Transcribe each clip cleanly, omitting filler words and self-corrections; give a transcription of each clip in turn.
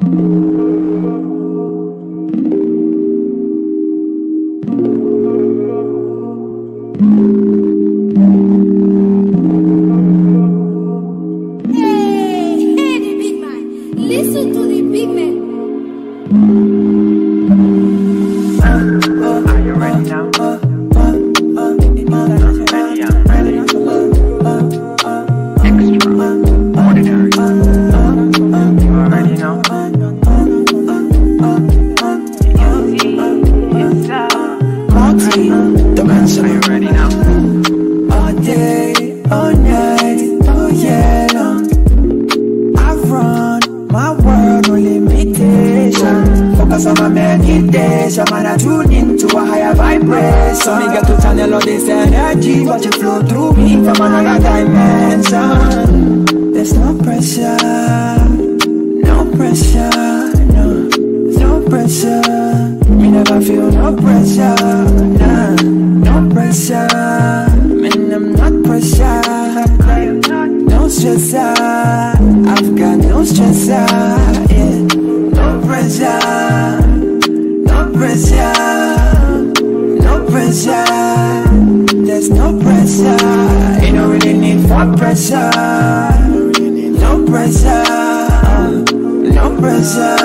Tune into a higher vibration. So me get to channel all this energy, watch it flow through me from another dimension. There's no pressure, no pressure, no pressure. Me never feel no pressure, nah, no pressure. Man, I'm not pressure, no stressor. I've got no stressor, yeah, no pressure. Pressure, no pressure. There's no pressure. You don't really need for pressure. No pressure, no pressure.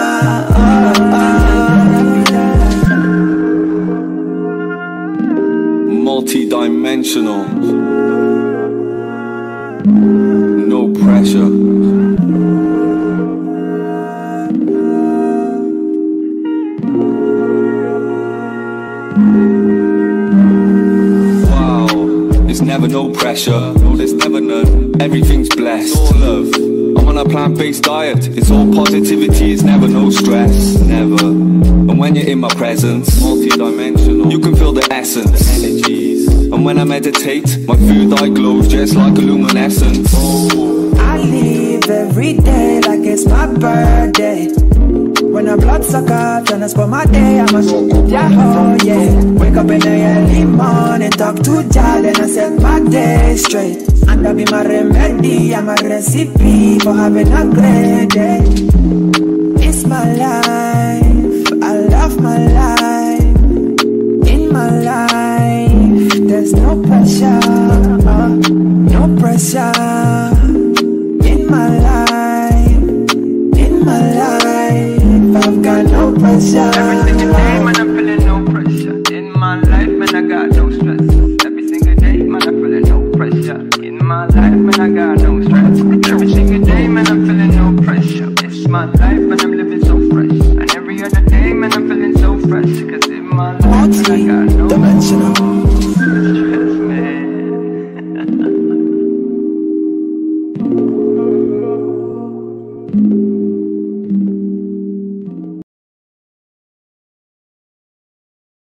Multi-dimensional. No pressure. Never no pressure, no there's never none. Everything's blessed, all love. I'm on a plant-based diet, it's all positivity, it's never no stress, never. And when you're in my presence, multi-dimensional, you can feel the essence, energies. And when I meditate, my third eye glows just like a luminescence. I live every day like it's my birthday. When a bloodsucker tryna spend my day, I'ma show ya ho, yeah. Wake up in the early morning, talk to Jah, then I set my day straight. And that be my remedy, I'm a recipe for having a great day. It's my life, I love my life. In my life, there's no pressure, no pressure. In my life, in my life, I've got no pressure. Every single day, man, I'm feeling no pressure. In my life, man, I got no stress. Every single day, man, I'm feeling no pressure. In my life, man, I got no stress. Every single day, man, I'm feeling no pressure. It's my life, man, I'm